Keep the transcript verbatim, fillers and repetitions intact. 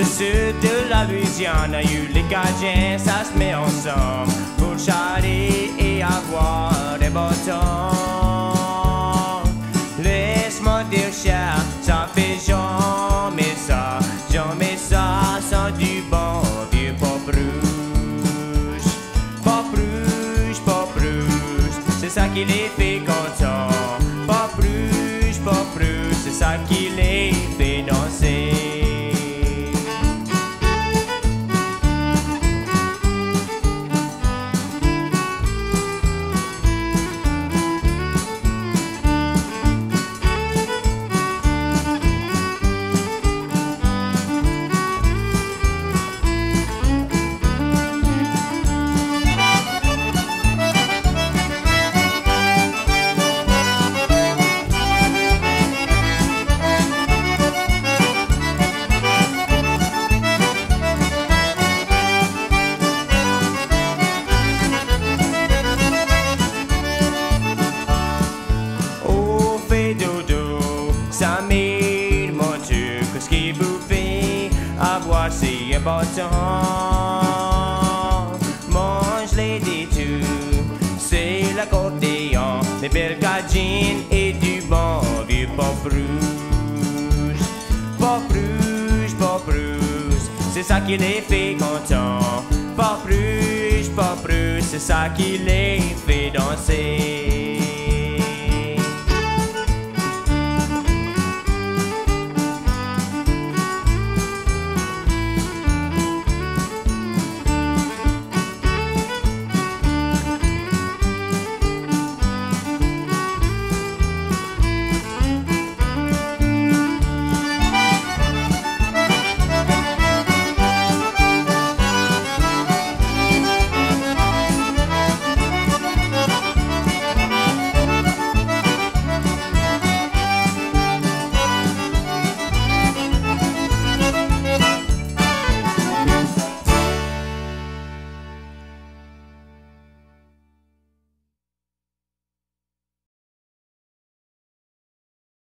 sud de la Louisiane, a eu les Cajuns, ça se met ensemble pour charrer et avoir des bâtons. Laisse-moi dire cher, ça fait jamais ça, jamais ça sans du bon vieux pop rouge. Pop rouge, pop rouge, c'est ça qui les fait contents. Pop rouge, pop rouge, c'est ça qui les fait danser. Samir, mon Dieu, qu'est-ce qui vous fait avoir si important? Mange-les des tout, c'est l'accordéon, des belles Cajuns et du bon vieux pop rouge. Pop rouge, pop rouge, c'est ça qui les fait contents. Pop rouge, pop rouge, c'est ça qui les fait danser.